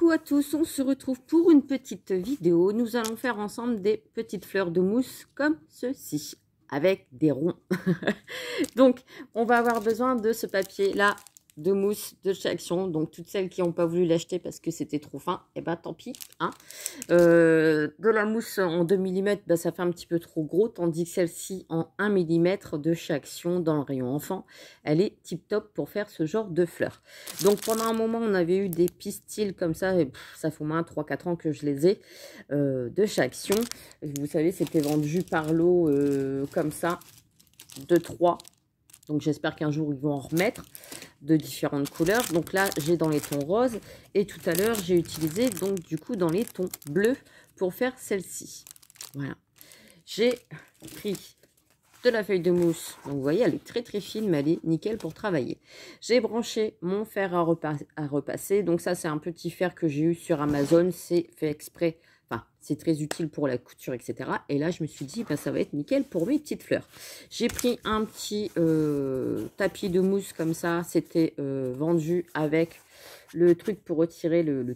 Coucou à tous, on se retrouve pour une petite vidéo. Nous allons faire ensemble des petites fleurs de mousse comme ceci, avec des ronds. Donc, on va avoir besoin de ce papier-là de mousse de chez Action. Donc, toutes celles qui n'ont pas voulu l'acheter parce que c'était trop fin, et ben tant pis. Hein. De la mousse en 2 mm, ben, ça fait un petit peu trop gros, tandis que celle-ci en 1 mm de chez Action dans le rayon enfant, elle est tip top pour faire ce genre de fleurs. Donc, pendant un moment, on avait eu des pistils comme ça, et ça fait au moins 3-4 ans que je les ai de chez Action. Vous savez, c'était vendu par lot comme ça, de 3. Donc j'espère qu'un jour ils vont en remettre de différentes couleurs. Donc là j'ai dans les tons roses et tout à l'heure j'ai utilisé donc du coup dans les tons bleus pour faire celle-ci. Voilà. J'ai pris de la feuille de mousse. Donc vous voyez elle est très fine mais elle est nickel pour travailler. J'ai branché mon fer à repasser. Donc ça c'est un petit fer que j'ai eu sur Amazon. C'est fait exprès. Enfin, c'est très utile pour la couture, etc. Et là, je me suis dit, bah, ça va être nickel pour mes petites fleurs. J'ai pris un petit tapis de mousse comme ça. C'était vendu avec le truc pour retirer le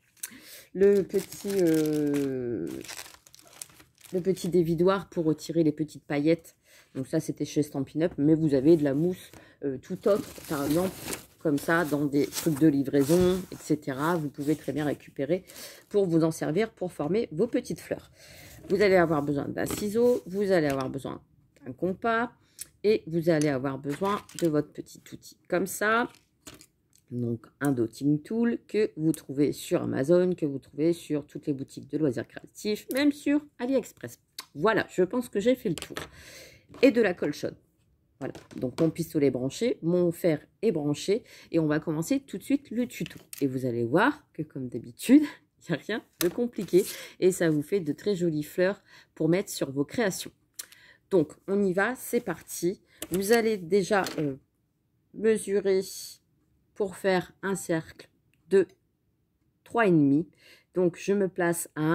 petit dévidoir pour retirer les petites paillettes. Donc ça, c'était chez Stampin' Up. Mais vous avez de la mousse tout autre, par exemple, comme ça, dans des trucs de livraison, etc. Vous pouvez très bien récupérer pour vous en servir pour former vos petites fleurs. Vous allez avoir besoin d'un ciseau, vous allez avoir besoin d'un compas et vous allez avoir besoin de votre petit outil comme ça. Donc un dotting tool que vous trouvez sur Amazon, que vous trouvez sur toutes les boutiques de loisirs créatifs, même sur AliExpress. Voilà, je pense que j'ai fait le tour. Et de la colle chaude. Voilà, donc mon pistolet est branché, mon fer est branché et on va commencer tout de suite le tuto. Et vous allez voir que comme d'habitude, il n'y a rien de compliqué et ça vous fait de très jolies fleurs pour mettre sur vos créations. Donc on y va, c'est parti. Vous allez déjà mesurer pour faire un cercle de 3,5. Donc je me place à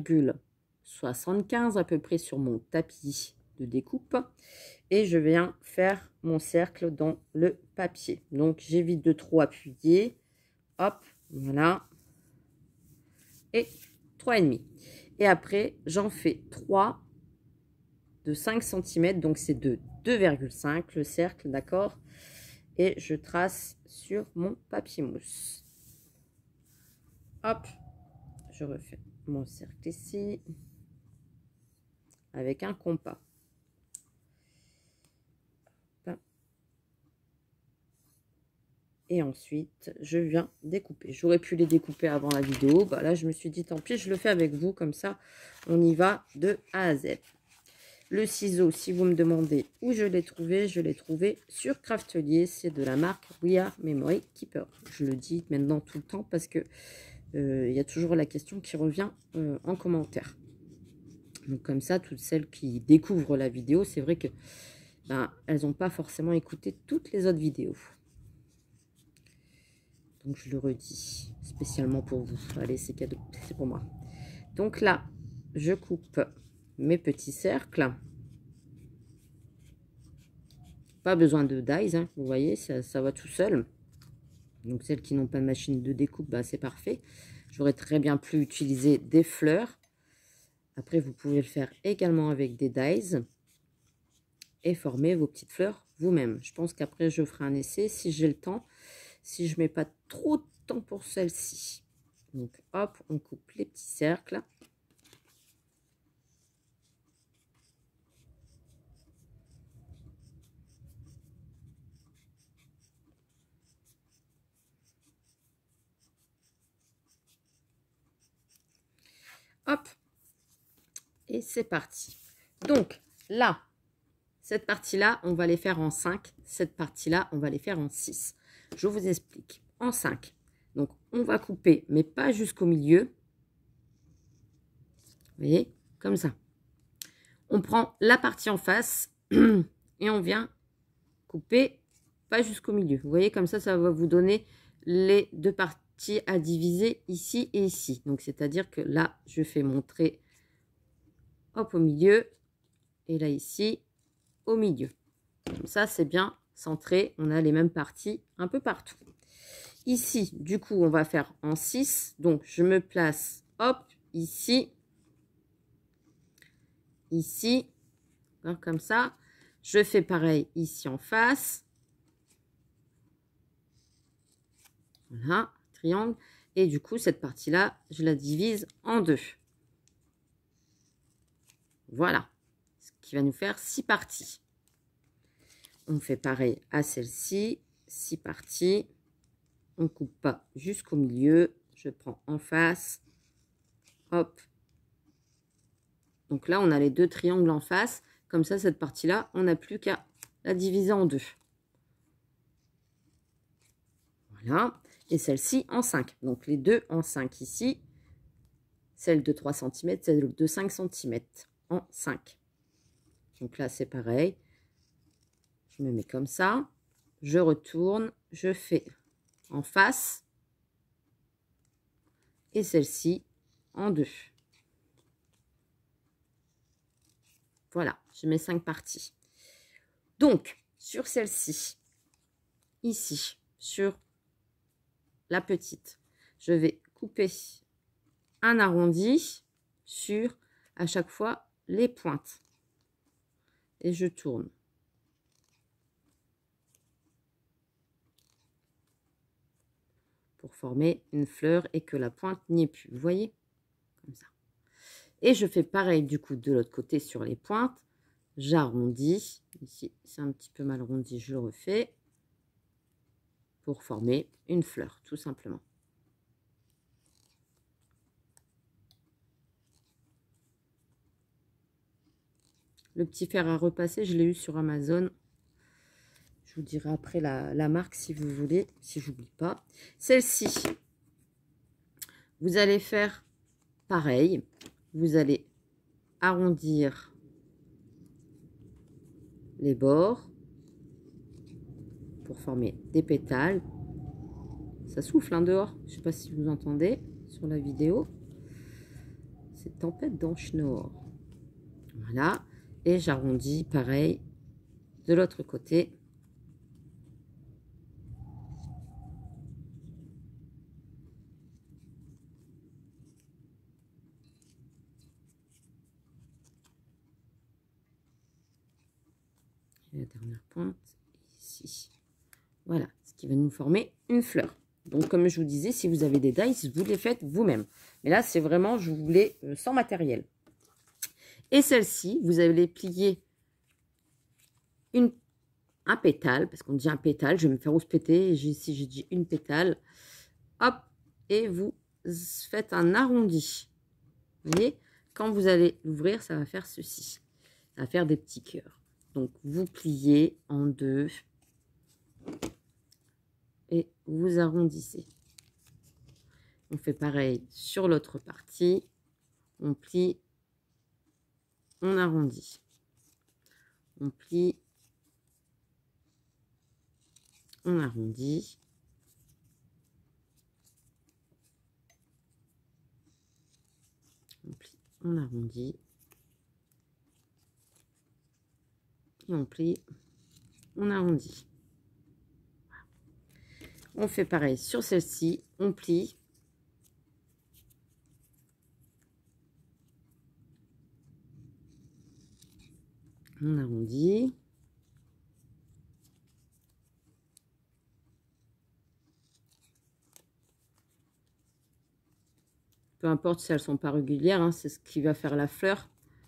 1,75 à peu près sur mon tapis de découpe et je viens faire mon cercle dans le papier. Donc j'évite de trop appuyer. Hop, voilà. Et 3,5. Et après, j'en fais 3 de 5 cm. Donc c'est de 2,5 le cercle, d'accord? Et je trace sur mon papier mousse. Hop, je refais mon cercle ici avec un compas. Et ensuite, je viens découper. J'aurais pu les découper avant la vidéo. Bah là, je me suis dit, tant pis, je le fais avec vous. Comme ça, on y va de A à Z. Le ciseau, si vous me demandez où je l'ai trouvé sur Craftelier. C'est de la marque We Are Memory Keeper. Je le dis maintenant tout le temps parce que y a toujours la question qui revient en commentaire. Donc comme ça, toutes celles qui découvrent la vidéo, c'est vrai que elles n'ont pas forcément écouté toutes les autres vidéos. Donc, je le redis spécialement pour vous. Allez, c'est cadeau, c'est pour moi. Donc là, je coupe mes petits cercles. Pas besoin de dies, hein, vous voyez, ça va tout seul. Donc, celles qui n'ont pas de machine de découpe, bah, c'est parfait. J'aurais très bien pu utiliser des fleurs. Après, vous pouvez le faire également avec des dies. Et former vos petites fleurs vous-même. Je pense qu'après, je ferai un essai si j'ai le temps. Si je mets pas trop de temps pour celle-ci. Donc, hop, on coupe les petits cercles. Hop. Et c'est parti. Donc, là, cette partie-là, on va les faire en 5. Cette partie-là, on va les faire en 6. Je vous explique. En 5. Donc, on va couper, mais pas jusqu'au milieu. Vous voyez, comme ça. On prend la partie en face et on vient couper pas jusqu'au milieu. Vous voyez, comme ça, ça va vous donner les deux parties à diviser ici et ici. Donc, c'est-à-dire que là, je fais mon trait, hop, au milieu. Et là, ici, au milieu. Comme ça, c'est bien centré. On a les mêmes parties un peu partout. Ici, du coup, on va faire en 6. Donc, je me place, hop, ici, ici, hein, comme ça. Je fais pareil ici en face. Voilà, triangle. Et du coup, cette partie-là, je la divise en 2. Voilà, ce qui va nous faire 6 parties. On fait pareil à celle-ci, 6 parties. On ne coupe pas jusqu'au milieu. Je prends en face. Hop. Donc là, on a les 2 triangles en face. Comme ça, cette partie-là, on n'a plus qu'à la diviser en 2. Voilà. Et celle-ci en 5. Donc les 2 en 5 ici. Celle de 3 cm, celle de 5 cm en 5. Donc là, c'est pareil. Je me mets comme ça. Je retourne. Je fais en face. Et celle-ci en 2. Voilà, je mets 5 parties. Donc, sur celle-ci, ici, sur la petite, je vais couper un arrondi sur, à chaque fois, les pointes. Et je tourne. Pour former une fleur et que la pointe n'y est plus. Vous voyez? Comme ça. Et je fais pareil du coup de l'autre côté sur les pointes. J'arrondis. Ici, c'est un petit peu mal arrondi, je le refais. Pour former une fleur, tout simplement. Le petit fer à repasser, je l'ai eu sur Amazon. Je vous dirai après la marque si vous voulez, si j'oublie pas. Celle-ci, vous allez faire pareil. Vous allez arrondir les bords pour former des pétales. Ça souffle hein, dehors. Je ne sais pas si vous entendez sur la vidéo. C'est tempête dans Schnorr. Voilà. Et j'arrondis pareil de l'autre côté. Et la dernière pointe ici. Voilà, ce qui va nous former une fleur. Donc, comme je vous disais, si vous avez des dies, vous les faites vous-même. Mais là, c'est vraiment, je voulais sans matériel. Et celle-ci, vous allez plier un pétale, parce qu'on dit un pétale, je vais me faire rouspéter. Ici, j'ai dit une pétale. Hop, et vous faites un arrondi. Vous voyez, quand vous allez l'ouvrir, ça va faire ceci. Ça va faire des petits cœurs. Donc, vous pliez en 2 et vous arrondissez. On fait pareil sur l'autre partie. On plie, on arrondit. On plie, on arrondit. On plie, on arrondit. Et on plie, on arrondit. On fait pareil sur celle-ci. On plie. On arrondit. Peu importe si elles ne sont pas régulières, hein, c'est ce qui va faire la fleur.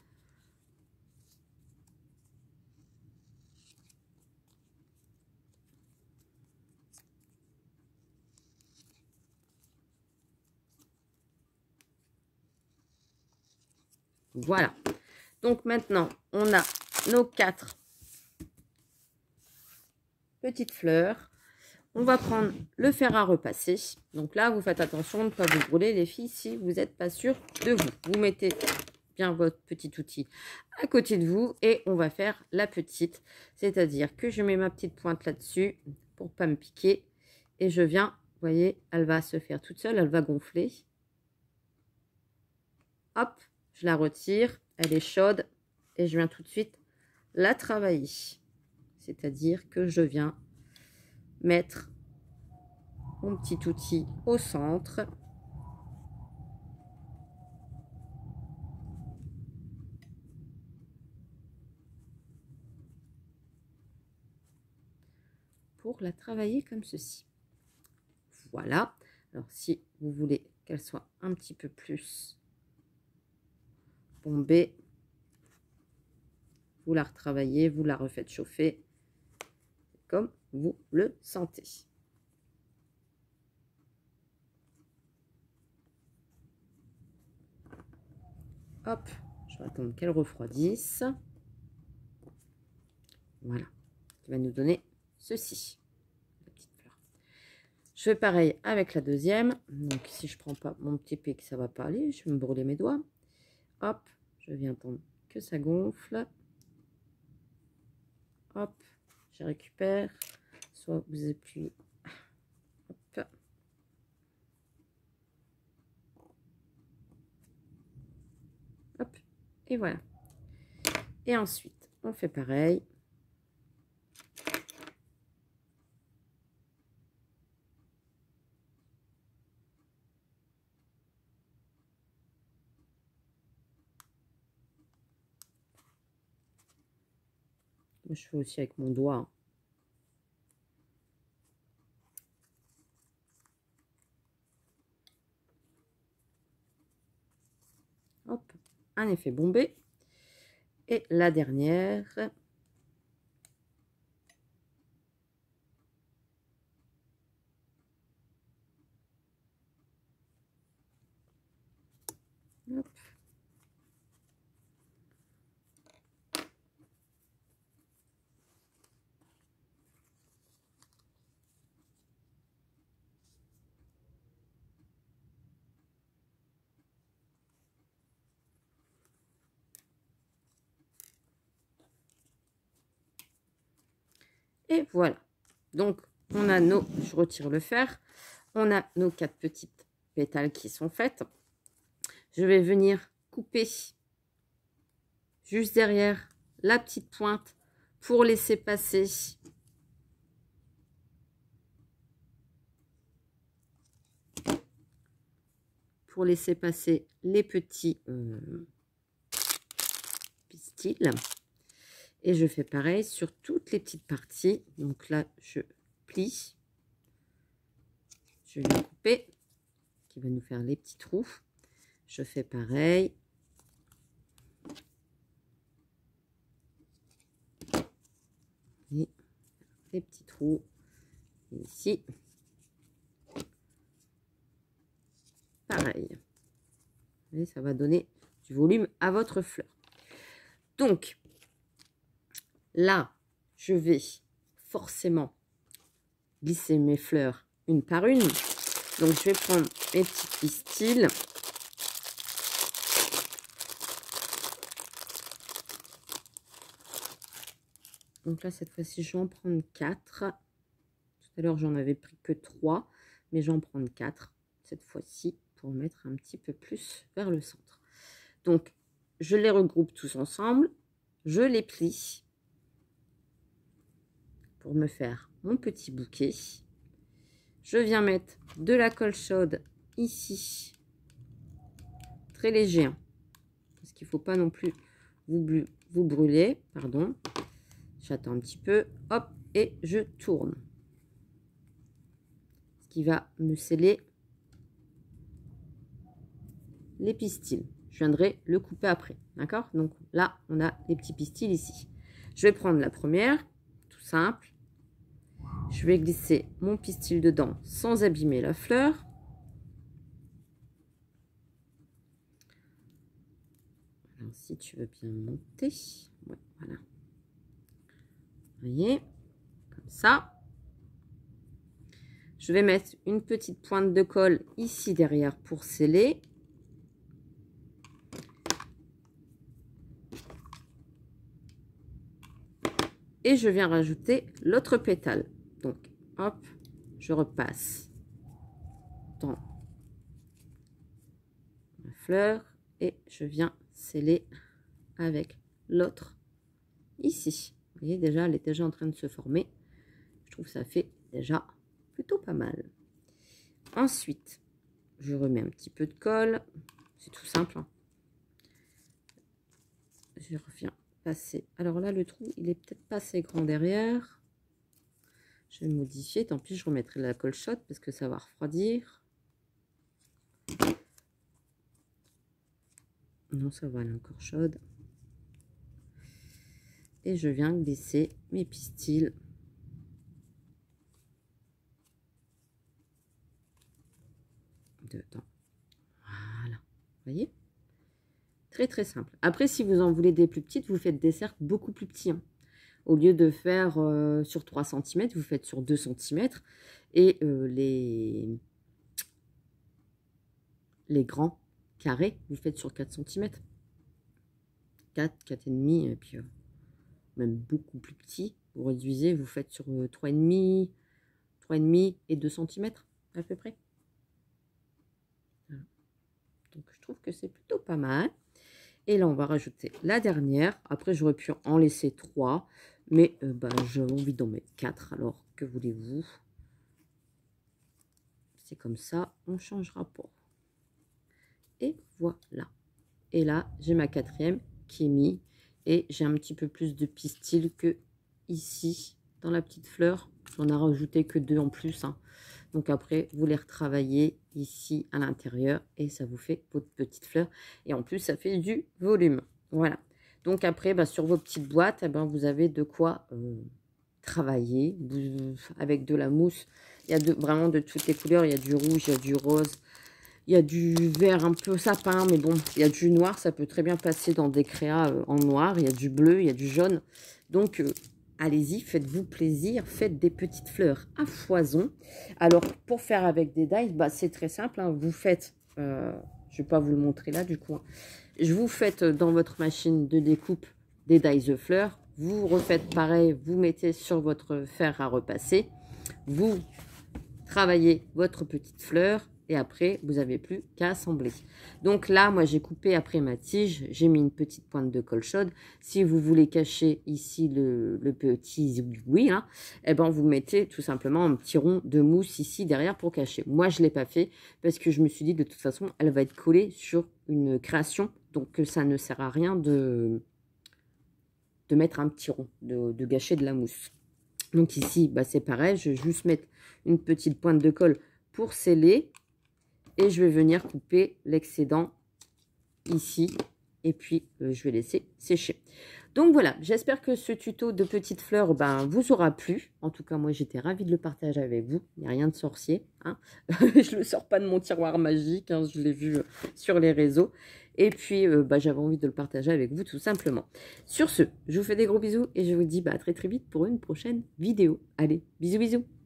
Voilà. Donc maintenant, on a nos 4 petites fleurs. On va prendre le fer à repasser. Donc là, vous faites attention de ne pas vous brûler, les filles, si vous n'êtes pas sûr de vous. Vous mettez bien votre petit outil à côté de vous et on va faire la petite. C'est-à-dire que je mets ma petite pointe là-dessus pour pas me piquer. Et je viens, vous voyez, elle va se faire toute seule, elle va gonfler. Hop, je la retire, elle est chaude et je viens tout de suite la travailler. C'est-à-dire que je viens mettre mon petit outil au centre. Pour la travailler comme ceci. Voilà. Alors, si vous voulez qu'elle soit un petit peu plus bombée, vous la retravaillez, vous la refaites chauffer comme vous le sentez. Hop, je vais attendre qu'elle refroidisse. Voilà, qui va nous donner ceci. La petite fleur. Je fais pareil avec la deuxième. Donc, si je prends pas mon petit pic, ça va pas aller. Je vais me brûler mes doigts. Hop, je viens attendre que ça gonfle. Hop, je récupère. Soit vous appuyez. Hop. Hop, et voilà. Et ensuite, on fait pareil. Je fais aussi avec mon doigt. Hop, un effet bombé. Et la dernière. Hop. Et voilà. Donc, on a nos, je retire le fer, on a nos 4 petites pétales qui sont faites. Je vais venir couper juste derrière la petite pointe pour laisser passer les petits pistils. Et je fais pareil sur toutes les petites parties. Donc là, je plie. Je vais couper, qui va nous faire les petits trous. Je fais pareil. Et les petits trous ici. Pareil. Et ça va donner du volume à votre fleur. Donc, là, je vais forcément glisser mes fleurs une par une. Donc, je vais prendre mes petits pistils. Donc là, cette fois-ci, je vais en prendre 4. Tout à l'heure, j'en avais pris que 3, mais je vais en prendre 4 cette fois-ci pour mettre un petit peu plus vers le centre. Donc, je les regroupe tous ensemble. Je les plie pour me faire mon petit bouquet. Je viens mettre de la colle chaude ici, très léger, hein, parce qu'il ne faut pas non plus vous brûler. Pardon. J'attends un petit peu, hop, et je tourne. Ce qui va me sceller les pistils. Je viendrai le couper après, d'accord? Donc là, on a les petits pistils ici. Je vais prendre la première, tout simple. Je vais glisser mon pistil dedans sans abîmer la fleur. Alors, si tu veux bien monter, ouais, voilà. Vous voyez, comme ça. Je vais mettre une petite pointe de colle ici derrière pour sceller. Et je viens rajouter l'autre pétale. Donc, hop, je repasse dans ma fleur et je viens sceller avec l'autre ici. Vous voyez, déjà, elle est déjà en train de se former. Je trouve que ça fait déjà plutôt pas mal. Ensuite, je remets un petit peu de colle. C'est tout simple. Hein. Je reviens passer. Alors là, le trou, il est peut-être pas assez grand derrière. Je vais modifier. Tant pis, je remettrai de la colle chaude parce que ça va refroidir. Non, ça va, elle est encore chaude. Et je viens glisser mes pistils dedans. Voilà. Vous voyez? Très très simple. Après, si vous en voulez des plus petites, vous faites des cercles beaucoup plus petits. Hein. Au lieu de faire sur 3 cm, vous faites sur 2 cm. Et les grands carrés, vous faites sur 4 cm. 4, 4,5, et puis même beaucoup plus petit. Vous réduisez, vous faites sur 3,5, 3,5 et 2 cm à peu près. Voilà. Donc je trouve que c'est plutôt pas mal. Et là, on va rajouter la dernière. Après, j'aurais pu en laisser 3. Mais j'ai envie d'en mettre 4. Alors, que voulez-vous? C'est comme ça. On ne changera pas. Et voilà. Et là, j'ai ma 4e qui est mise. Et j'ai un petit peu plus de pistil que ici, dans la petite fleur. J'en ai rajouté que 2 en plus. Hein. Donc après, vous les retravaillez ici à l'intérieur et ça vous fait votre petite fleur. Et en plus, ça fait du volume. Voilà. Donc après, sur vos petites boîtes, vous avez de quoi travailler avec de la mousse. Il y a vraiment de toutes les couleurs. Il y a du rouge, il y a du rose, il y a du vert un peu sapin. Mais bon, il y a du noir. Ça peut très bien passer dans des créas en noir. Il y a du bleu, il y a du jaune. Donc allez-y, faites-vous plaisir, faites des petites fleurs à foison. Alors, pour faire avec des dies, c'est très simple. Hein. Vous faites, je ne vais pas vous le montrer là du coup. Hein. Je vous faites dans votre machine de découpe des dies de fleurs. Vous refaites pareil, vous mettez sur votre fer à repasser. Vous travaillez votre petite fleur. Et après, vous n'avez plus qu'à assembler. Donc là, moi, j'ai coupé après ma tige. J'ai mis une petite pointe de colle chaude. Si vous voulez cacher ici le petit zigouigoui, hein, vous mettez tout simplement un petit rond de mousse ici derrière pour cacher. Moi, je ne l'ai pas fait parce que je me suis dit, de toute façon, elle va être collée sur une création. Donc, ça ne sert à rien de mettre un petit rond, de gâcher de la mousse. Donc ici, c'est pareil. Je vais juste mettre une petite pointe de colle pour sceller. Et je vais venir couper l'excédent ici. Et puis, je vais laisser sécher. Donc voilà, j'espère que ce tuto de petites fleurs vous aura plu. En tout cas, moi, j'étais ravie de le partager avec vous. Il n'y a rien de sorcier. Hein. Je ne le sors pas de mon tiroir magique. Hein, je l'ai vu sur les réseaux. Et puis, j'avais envie de le partager avec vous tout simplement. Sur ce, je vous fais des gros bisous. Et je vous dis à très très vite pour une prochaine vidéo. Allez, bisous bisous.